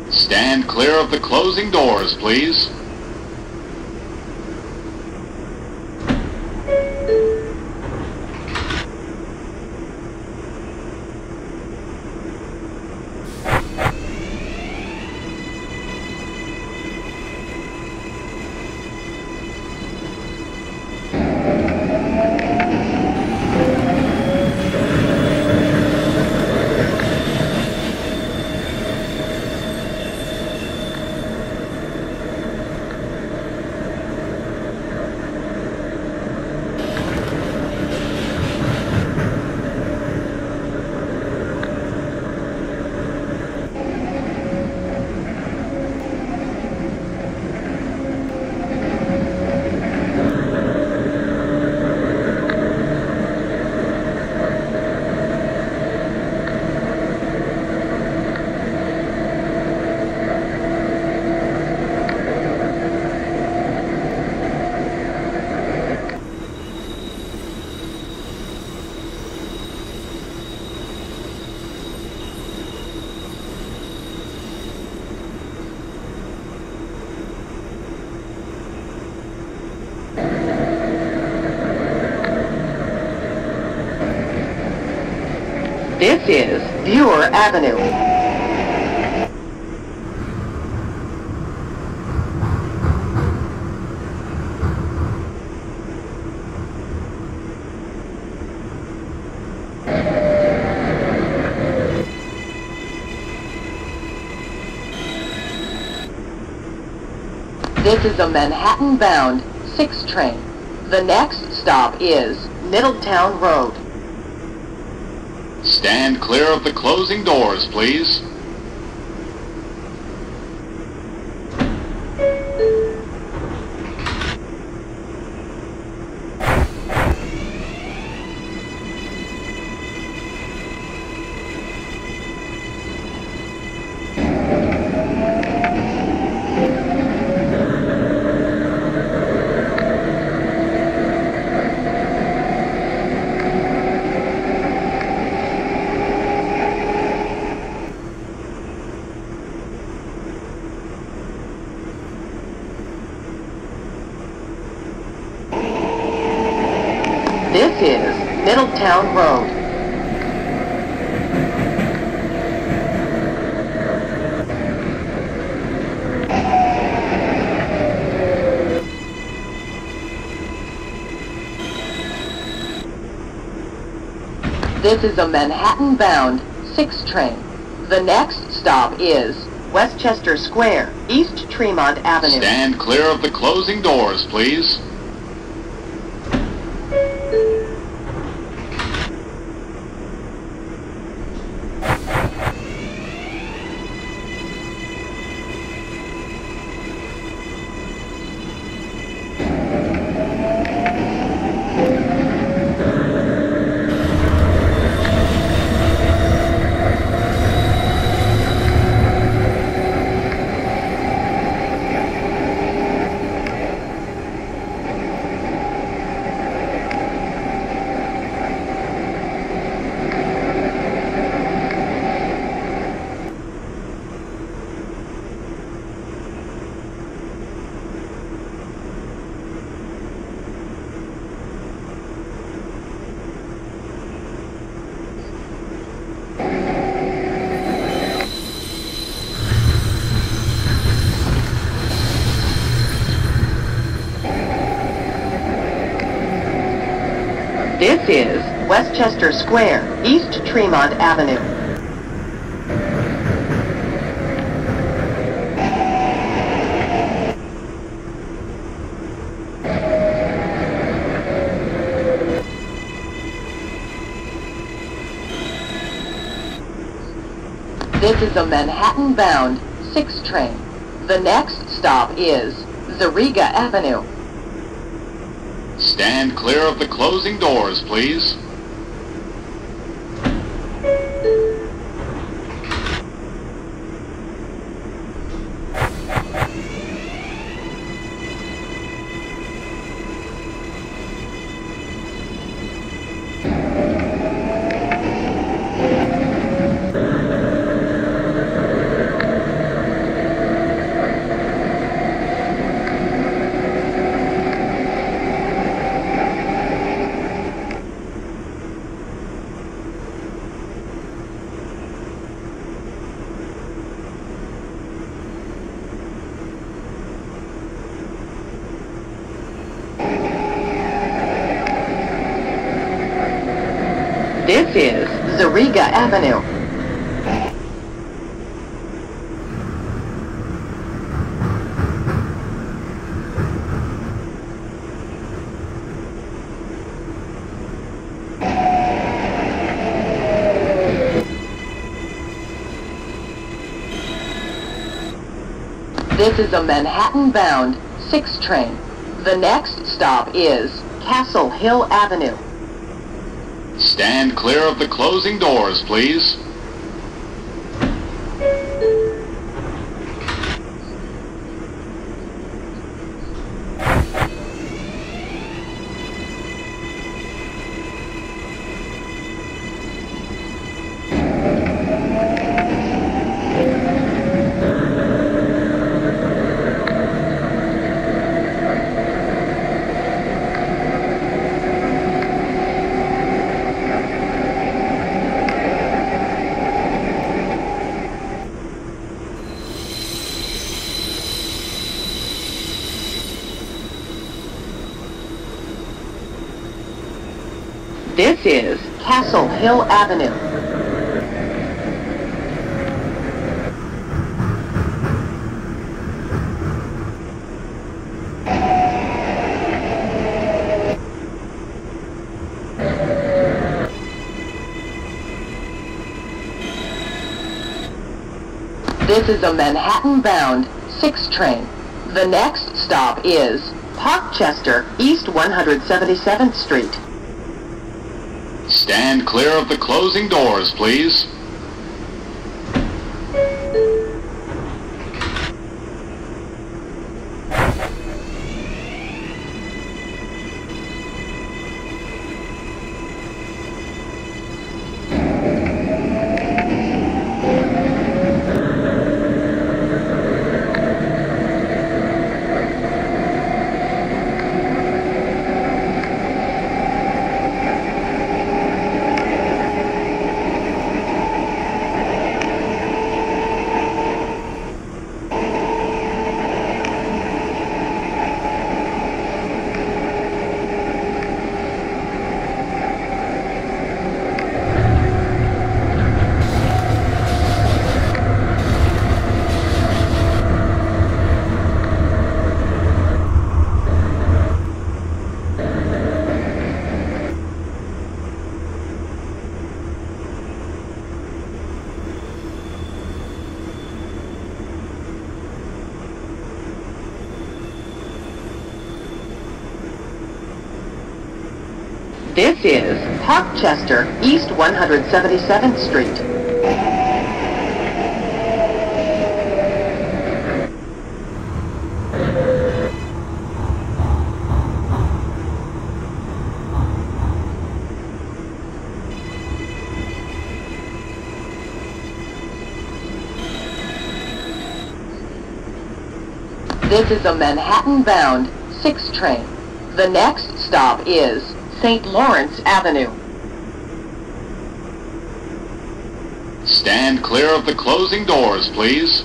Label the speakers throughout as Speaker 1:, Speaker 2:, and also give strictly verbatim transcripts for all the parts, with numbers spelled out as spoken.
Speaker 1: Stand clear of the closing doors, please.
Speaker 2: This is Viewer Avenue. This is a Manhattan-bound six train. The next stop is Middletown Road.
Speaker 1: Stand clear of the closing doors, please.
Speaker 2: This is Middletown Road. This is a Manhattan-bound six train. The next stop is Westchester Square, East Tremont Avenue.
Speaker 1: Stand clear of the closing doors, please.
Speaker 2: This is Westchester Square, East Tremont Avenue. This is a Manhattan-bound six train. The next stop is Zariga Avenue.
Speaker 1: Stand clear of the closing doors, please.
Speaker 2: This is Zariga Avenue. This is a Manhattan-bound six train. The next stop is Castle Hill Avenue.
Speaker 1: Stand clear of the closing doors, please.
Speaker 2: This is Castle Hill Avenue. This is a Manhattan-bound six train. The next stop is Parkchester, East one hundred seventy-seventh Street.
Speaker 1: Stand clear of the closing doors, please.
Speaker 2: This is Parkchester, East one hundred seventy-seventh Street. This is a Manhattan-bound six train. The next stop is Saint Lawrence Avenue.
Speaker 1: Stand clear of the closing doors, please.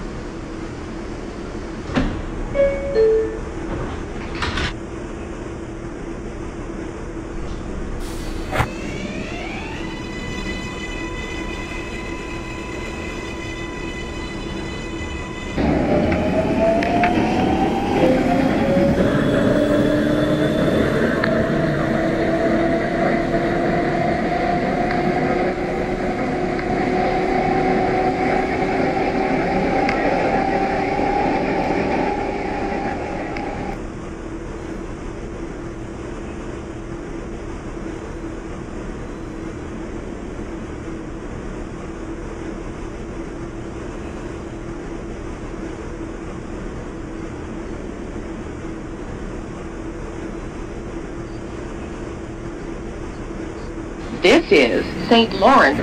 Speaker 2: This is Saint Lawrence.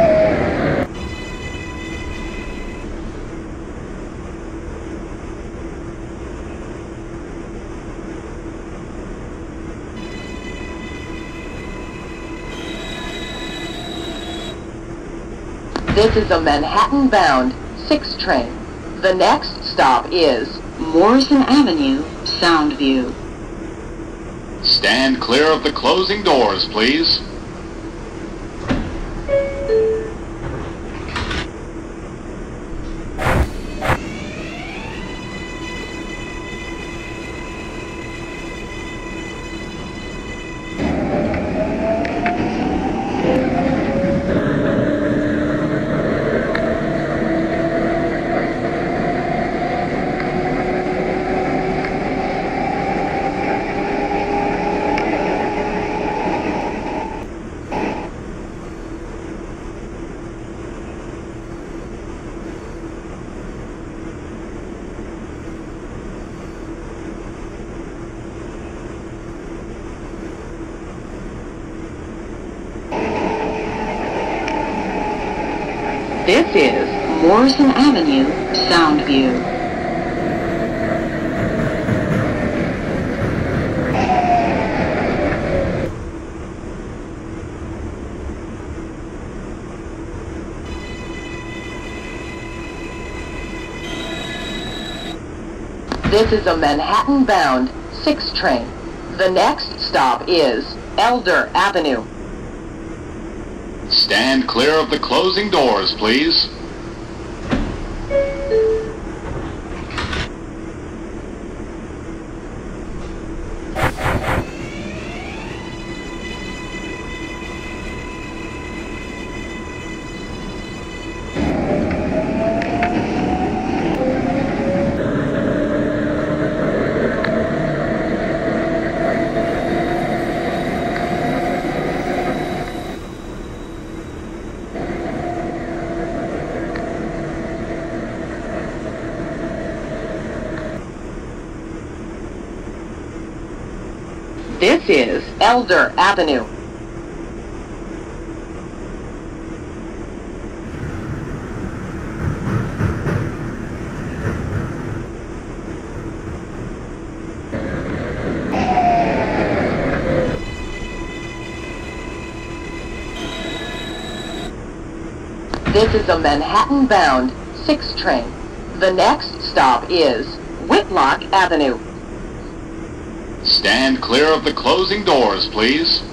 Speaker 2: This is a Manhattan-bound six train. The next stop is Morrison Avenue, Soundview.
Speaker 1: Stand clear of the closing doors, please.
Speaker 2: This is Morrison Avenue, Soundview. This is a Manhattan-bound six train. The next stop is Elder Avenue.
Speaker 1: Stand clear of the closing doors, please.
Speaker 2: This is Elder Avenue. This is a Manhattan-bound six train. The next stop is Whitlock Avenue.
Speaker 1: Stand clear of the closing doors, please.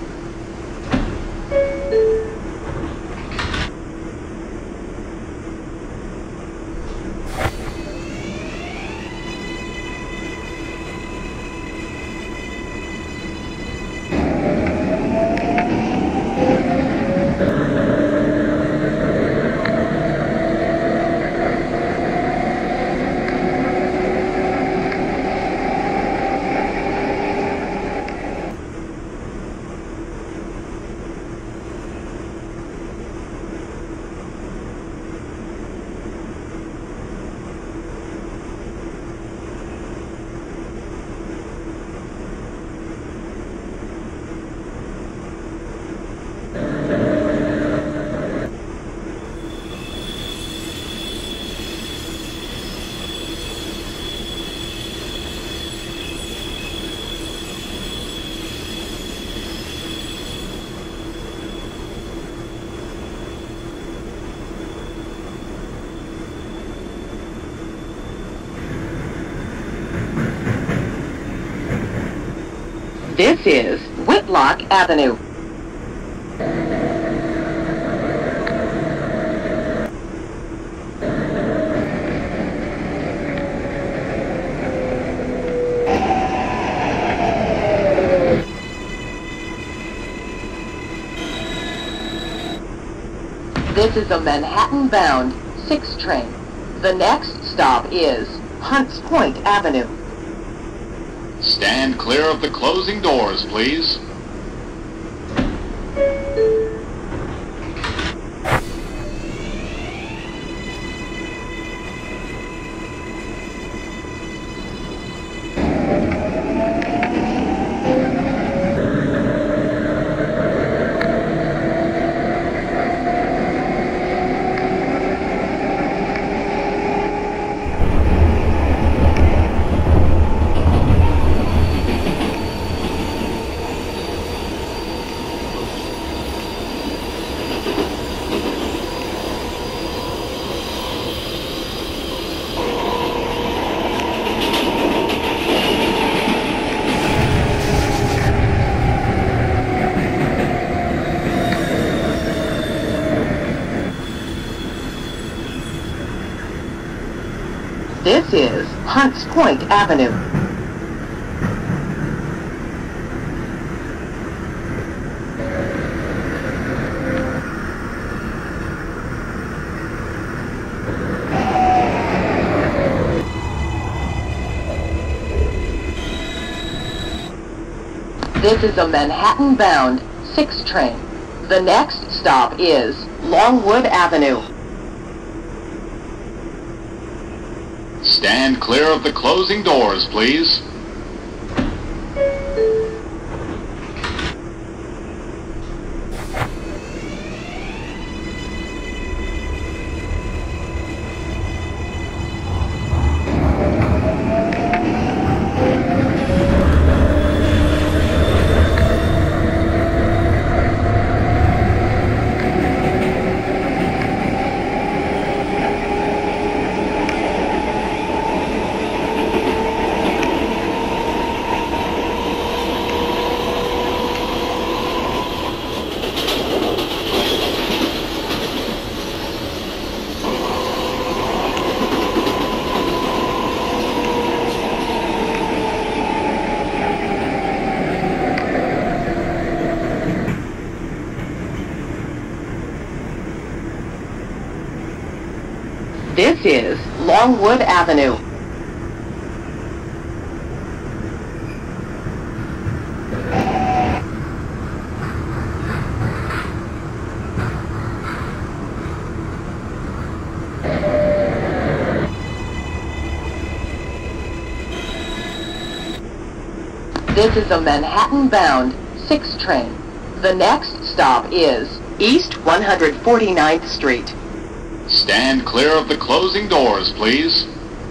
Speaker 2: This is Whitlock Avenue. This is a Manhattan-bound six train. The next stop is Hunts Point Avenue.
Speaker 1: Stand clear of the closing doors, please.
Speaker 2: This is Hunts Point Avenue. This is a Manhattan-bound six train. The next stop is Longwood Avenue.
Speaker 1: Stand clear of the closing doors, please.
Speaker 2: This is Longwood Avenue. This is a Manhattan-bound six train. The next stop is East one hundred forty-ninth Street.
Speaker 1: Stand clear of the closing doors, please.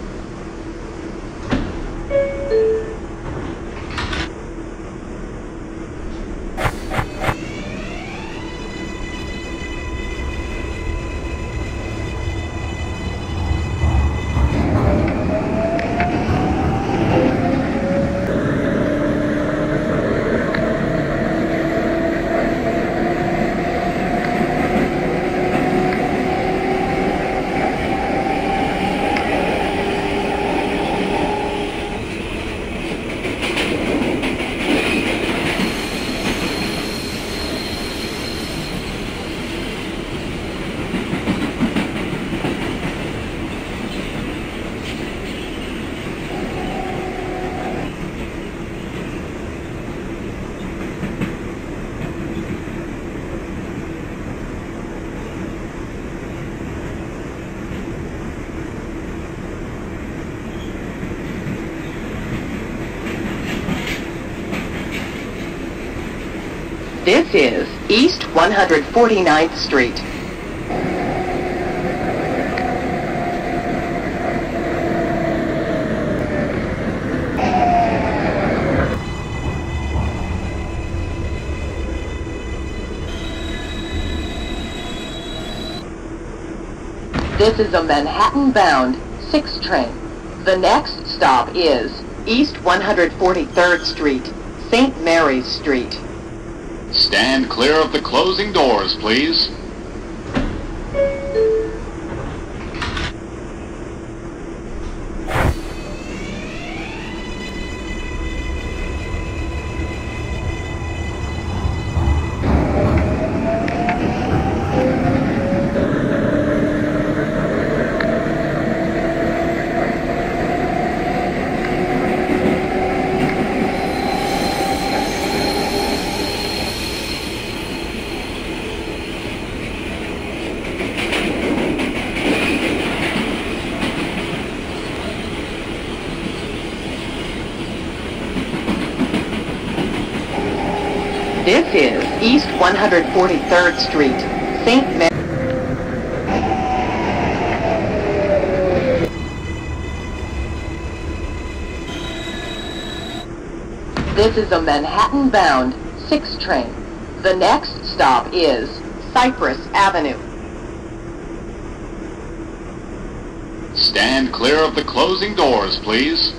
Speaker 2: This is East one hundred forty-ninth Street. This is a Manhattan-bound six train. The next stop is East one hundred forty-third Street, Saint Mary's Street.
Speaker 1: Stand clear of the closing doors, please.
Speaker 2: This is East one hundred forty-third Street, Saint Mary. This is a Manhattan-bound six train. The next stop is Cypress Avenue.
Speaker 1: Stand clear of the closing doors, please.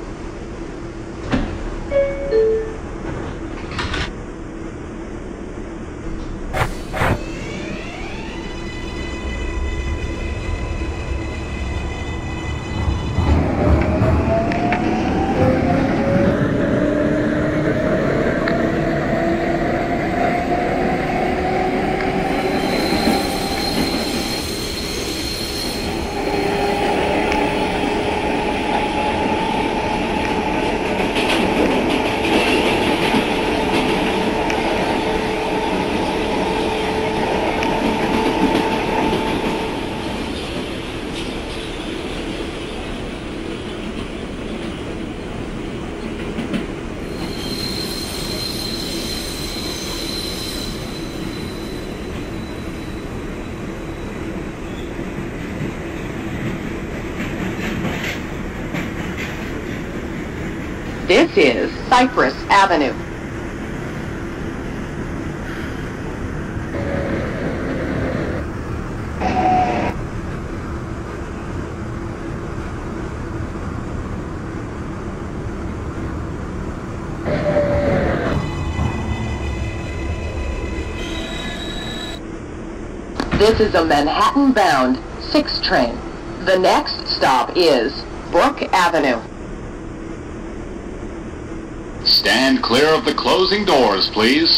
Speaker 2: This is Cypress Avenue. This is a Manhattan-bound six train. The next stop is Brook Avenue.
Speaker 1: Stand clear of the closing doors, please.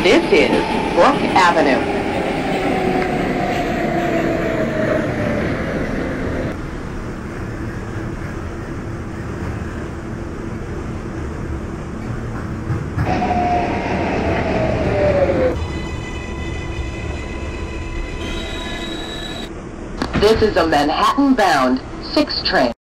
Speaker 2: This is Brook Avenue. This is a Manhattan-bound six train.